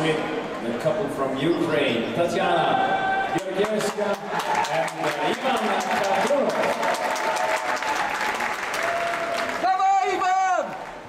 with the couple from Ukraine, Tatiana Georgievska and Ivan Katurov. Давай, Иван!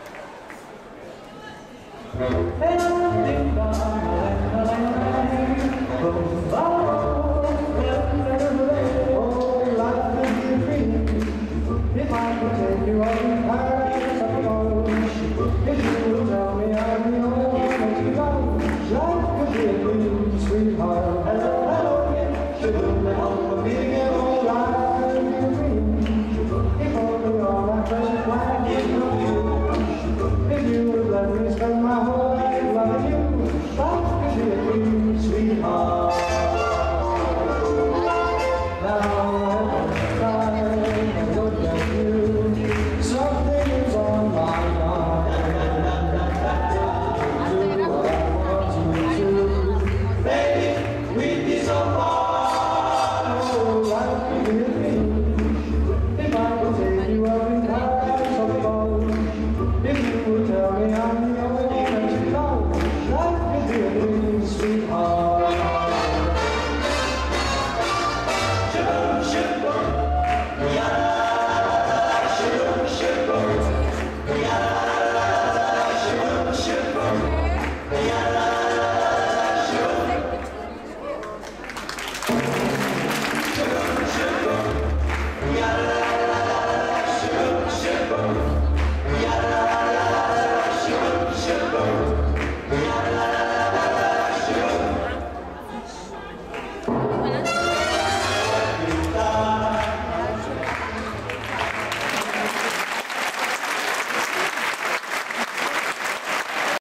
If I could take you on Paris, I suppose. If you will tell me I'm the only one that you love, life could be a dream, sweetheart. Hello, hello, again. Should have never meet again, oh, life could be a dream. If only all my precious life did not you. If you would let me spend my whole life loving you, life could be a dream, sweetheart.